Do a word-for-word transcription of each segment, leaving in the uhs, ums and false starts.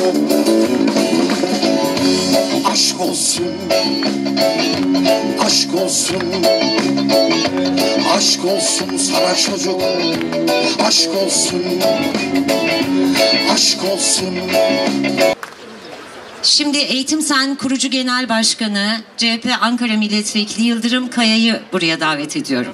Aşk olsun, aşk olsun, aşk olsun sana çocuk, aşk olsun, aşk olsun. Şimdi Eğitim Sen Kurucu Genel Başkanı C H P Ankara Milletvekili Yıldırım Kaya'yı buraya davet ediyorum.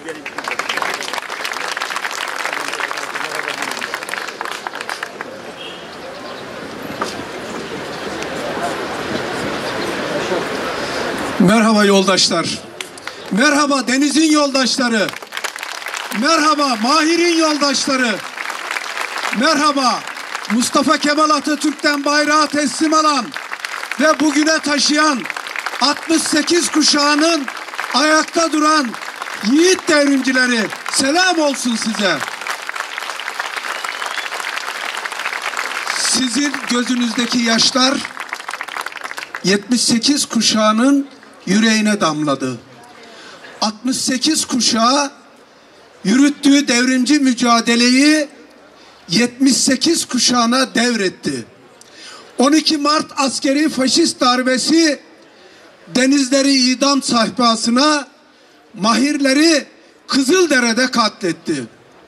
Merhaba yoldaşlar. Merhaba Deniz'in yoldaşları. Merhaba Mahir'in yoldaşları. Merhaba Mustafa Kemal Atatürk'ten bayrağı teslim alan ve bugüne taşıyan altmış sekiz kuşağının ayakta duran yiğit devrimcileri, selam olsun size. Sizin gözünüzdeki yaşlar yetmiş sekiz kuşağının yüreğine damladı. altmış sekiz kuşağı yürüttüğü devrimci mücadeleyi yetmiş sekiz kuşağına devretti. on iki Mart askeri faşist darbesi Denizleri idam sehpasına, Mahirleri Kızıldere'de katletti.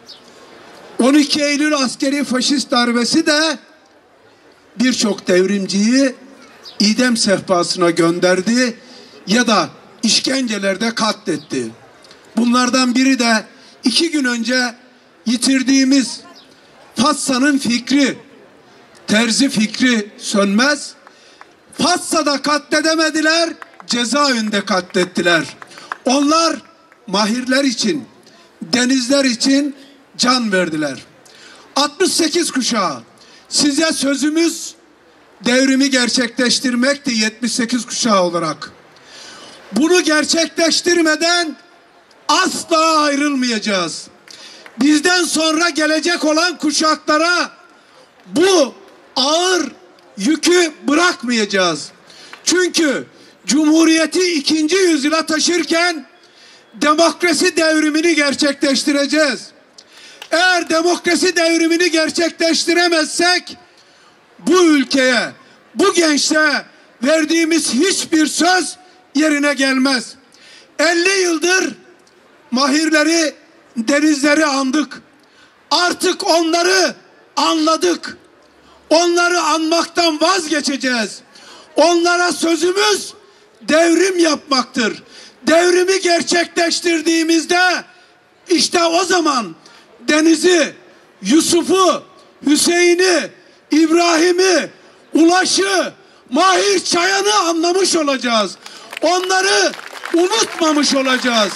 on iki Eylül askeri faşist darbesi de birçok devrimciyi idam sehpasına gönderdi ya da işkencelerde katletti. Bunlardan biri de iki gün önce yitirdiğimiz Fassa'nın Fikri, Terzi Fikri Sönmez. Fassa'da katledemediler, cezaevinde katlettiler. Onlar Mahirler için, denizler için can verdiler. altmış sekiz kuşağı, size sözümüz devrimi gerçekleştirmekti yetmiş sekiz kuşağı olarak. Bunu gerçekleştirmeden asla ayrılmayacağız. Bizden sonra gelecek olan kuşaklara bu ağır yükü bırakmayacağız. Çünkü Cumhuriyeti ikinci yüzyıla taşırken demokrasi devrimini gerçekleştireceğiz. Eğer demokrasi devrimini gerçekleştiremezsek bu ülkeye, bu gençliğe verdiğimiz hiçbir söz yerine gelmez. elli yıldır Mahirleri, denizleri andık. Artık onları anladık. Onları anmaktan vazgeçeceğiz. Onlara sözümüz devrim yapmaktır. Devrimi gerçekleştirdiğimizde işte o zaman Deniz'i, Yusuf'u, Hüseyin'i, İbrahim'i, Ulaş'ı, Mahir Çayan'ı anlamış olacağız. Onları unutmamış olacağız.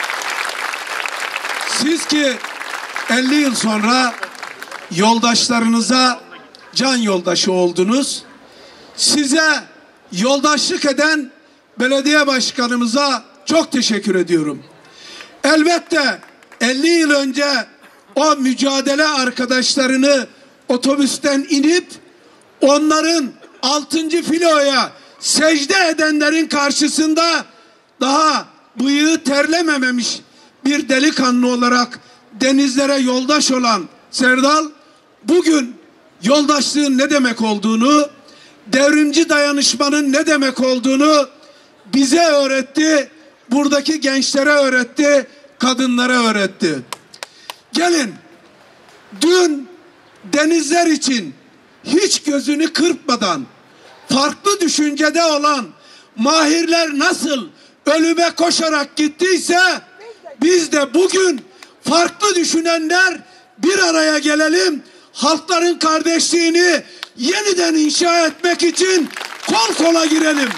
Siz ki elli yıl sonra yoldaşlarınıza can yoldaşı oldunuz. Size yoldaşlık eden belediye başkanımıza çok teşekkür ediyorum. Elbette elli yıl önce o mücadele arkadaşlarını otobüsten inip onların altıncı filoya secde edenlerin karşısında daha bıyığı terlemememiş bir delikanlı olarak denizlere yoldaş olan Serdal bugün yoldaşlığın ne demek olduğunu, devrimci dayanışmanın ne demek olduğunu bize öğretti, buradaki gençlere öğretti, kadınlara öğretti. Gelin, dün denizler için hiç gözünü kırpmadan farklı düşüncede olan Mahirler nasıl ölüme koşarak gittiyse biz de bugün farklı düşünenler bir araya gelelim, halkların kardeşliğini yeniden inşa etmek için kol kola girelim.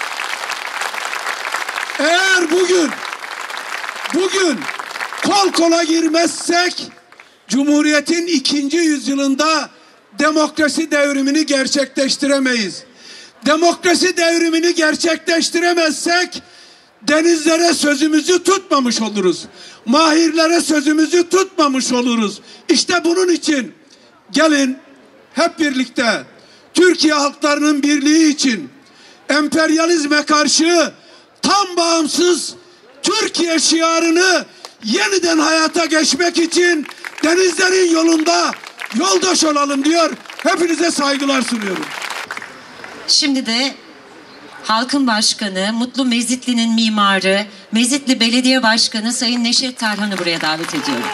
Eğer bugün bugün kol kola girmezsek Cumhuriyet'in ikinci yüzyılında demokrasi devrimini gerçekleştiremeyiz. Demokrasi devrimini gerçekleştiremezsek denizlere sözümüzü tutmamış oluruz. Mahirlere sözümüzü tutmamış oluruz. İşte bunun için gelin hep birlikte Türkiye halklarının birliği için emperyalizme karşı tam bağımsız Türkiye şiarını yeniden hayata geçmek için denizlerin yolunda yoldaş olalım diyor. Hepinize saygılar sunuyorum. Şimdi de Halkın Başkanı, Mutlu Mezitli'nin mimarı, Mezitli Belediye Başkanı Sayın Neşet Tarhan'ı buraya davet ediyorum.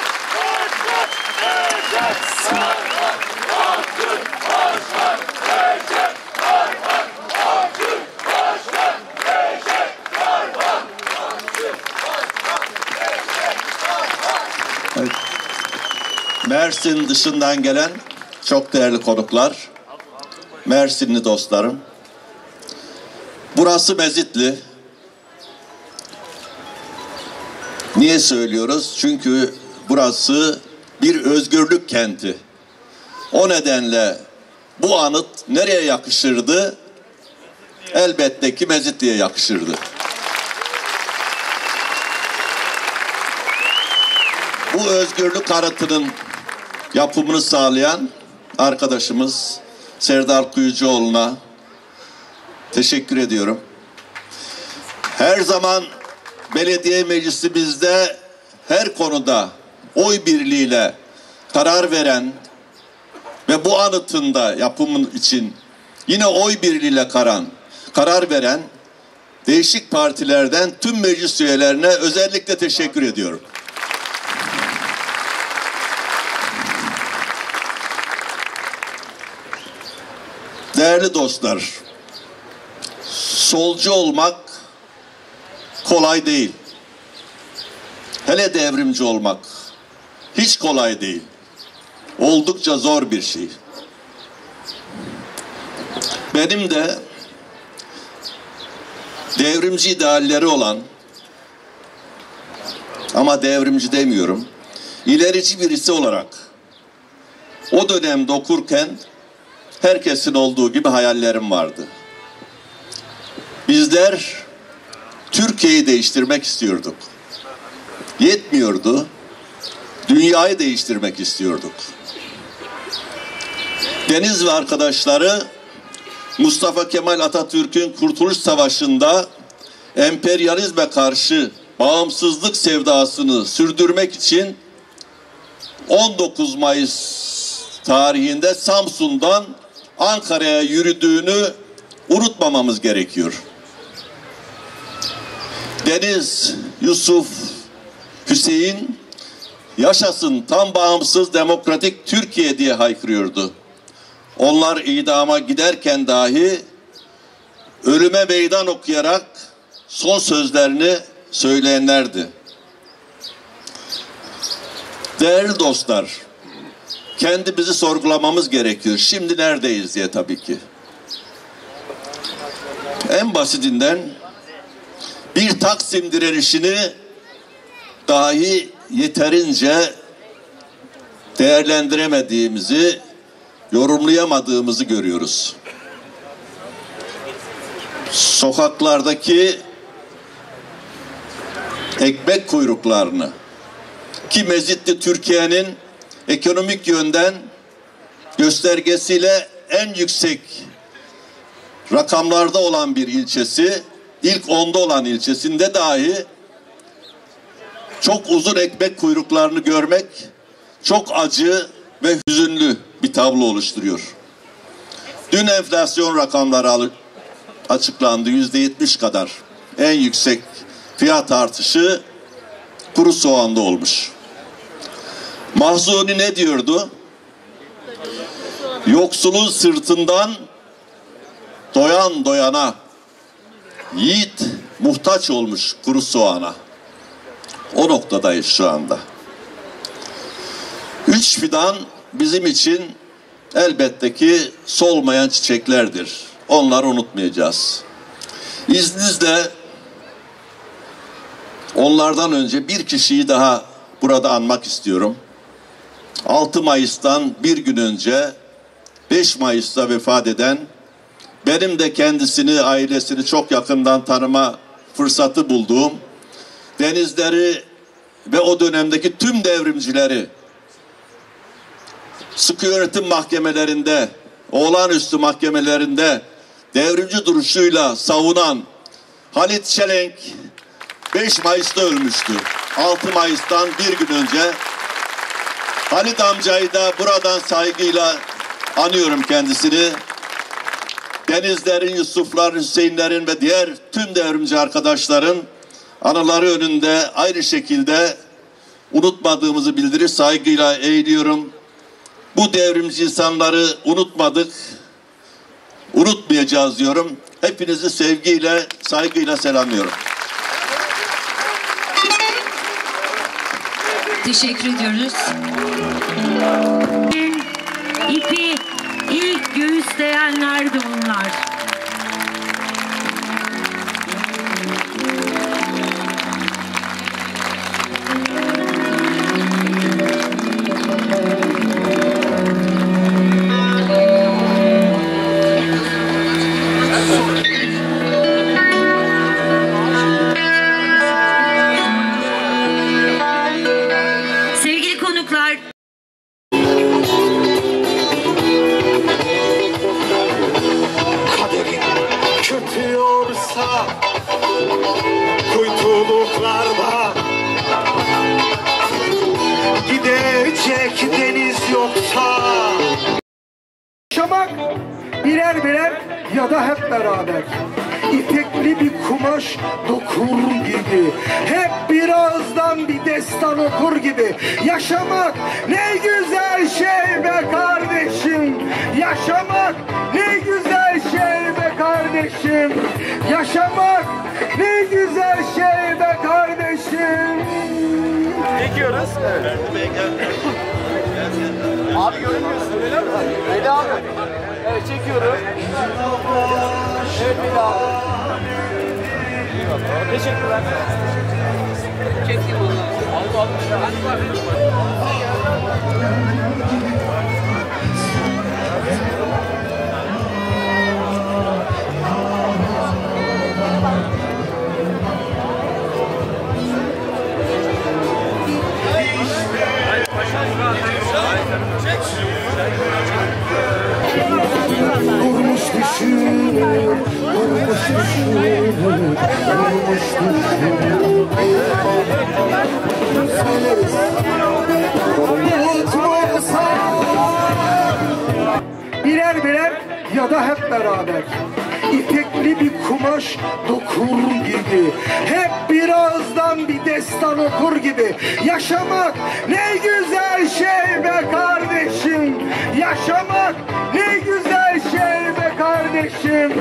Evet. Mersin dışından gelen çok değerli konuklar, Mersinli dostlarım. Burası Mezitli. Niye söylüyoruz? Çünkü burası bir özgürlük kenti. O nedenle bu anıt nereye yakışırdı? Elbette ki Mezitli'ye yakışırdı. Bu özgürlük anıtının yapımını sağlayan arkadaşımız Serdar Kuyucuoğlu'na teşekkür ediyorum. Her zaman belediye meclisimizde her konuda oy birliğiyle karar veren ve bu anıtın da yapımı için yine oy birliğiyle karan, karar veren değişik partilerden tüm meclis üyelerine özellikle teşekkür ediyorum. Değerli dostlar, solcu olmak kolay değil. Hele devrimci olmak hiç kolay değil. Oldukça zor bir şey. Benim de devrimci idealleri olan, ama devrimci demiyorum, ilerici birisi olarak o dönemde okurken herkesin olduğu gibi hayallerim vardı. Bizler Türkiye'yi değiştirmek istiyorduk. Yetmiyordu. Dünyayı değiştirmek istiyorduk. Deniz ve arkadaşları Mustafa Kemal Atatürk'ün Kurtuluş Savaşı'nda emperyalizme karşı bağımsızlık sevdasını sürdürmek için on dokuz Mayıs tarihinde Samsun'dan Ankara'ya yürüdüğünü unutmamamız gerekiyor. Deniz, Yusuf, Hüseyin yaşasın tam bağımsız demokratik Türkiye diye haykırıyordu. Onlar idama giderken dahi ölüme meydan okuyarak son sözlerini söyleyenlerdi. Değerli dostlar, kendimizi sorgulamamız gerekiyor. Şimdi neredeyiz diye tabii ki. En basitinden bir Taksim direnişini dahi yeterince değerlendiremediğimizi, yorumlayamadığımızı görüyoruz. Sokaklardaki ekmek kuyruklarını, ki Mezitli Türkiye'nin ekonomik yönden göstergesiyle en yüksek rakamlarda olan bir ilçesi, ilk onda olan ilçesinde dahi çok uzun ekmek kuyruklarını görmek çok acı ve hüzünlü bir tablo oluşturuyor. Dün enflasyon rakamları açıklandı, yüzde yetmiş kadar. En yüksek fiyat artışı kuru soğanda olmuş. Mahzuni ne diyordu? Yoksulun sırtından doyan doyana, yiğit muhtaç olmuş kuru soğana. O noktadayız şu anda. Üç fidan bizim için elbette ki solmayan çiçeklerdir. Onları unutmayacağız. İzninizle onlardan önce bir kişiyi daha burada anmak istiyorum. altı Mayıs'tan bir gün önce beş Mayıs'ta vefat eden, benim de kendisini, ailesini çok yakından tanıma fırsatı bulduğum, denizleri ve o dönemdeki tüm devrimcileri sıkı yönetim mahkemelerinde, olağanüstü mahkemelerinde devrimci duruşuyla savunan Halit Çelenk beş Mayıs'ta ölmüştü. altı Mayıs'tan bir gün önce. Halit amcayı da buradan saygıyla anıyorum kendisini. Denizlerin, Yusufların, Hüseyinlerin ve diğer tüm devrimci arkadaşların anıları önünde aynı şekilde unutmadığımızı bildirir, saygıyla eğiliyorum. Bu devrimci insanları unutmadık, unutmayacağız diyorum. Hepinizi sevgiyle, saygıyla selamlıyorum. Teşekkür ediyoruz. İpi ilk göğüsleyenler de onlar. Sevgili konuklar, Kötüyorsa kuytuluklarda gidecek deniz yoksa yaşamak birer birer ya da hep beraber İpekli bir kumaş dokur gibi, hep bir ağızdan bir destan okur gibi. Yaşamak ne güzel şey be kardeşim, yaşamak ne güzel şey be kardeşim, yaşamak ne güzel şey be kardeşim. Çekiyoruz. Evet. Abi görünmüyorsun öyle mi? Öyle abi. Evet çekiyoruz. Evet Veli abi. Teşekkürler. Çektim onları. Aldı aldı. Durmuş düşünür, durmuş düşünür, durmuş düşünür. Birer birer ya da hep beraber İpekli bir kumaş dokur gibi, hep bir ağızdan bir destan okur gibi. Yaşamak ne güzel şey be kardeşim, yaşamak ne güzel şey be kardeşim.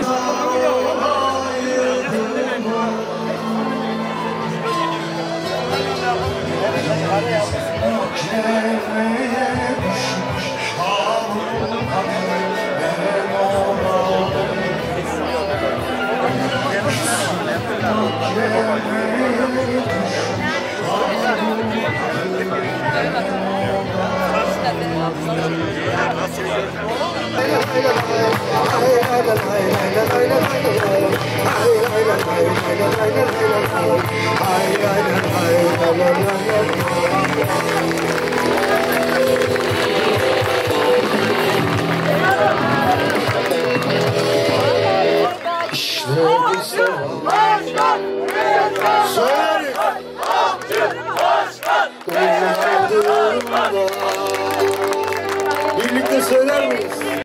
İşte güzel. Söylerim. Birlikte söyler miyiz?